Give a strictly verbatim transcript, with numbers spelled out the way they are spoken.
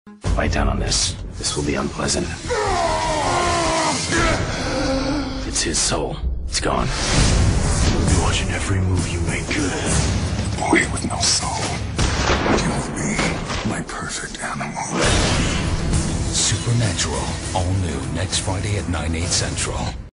Bite down on this. This will be unpleasant. It's his soul. It's gone. We'll be watching every move you make. The boy with no soul. You'll be my perfect animal. Supernatural. All new next Friday at nine, eight central.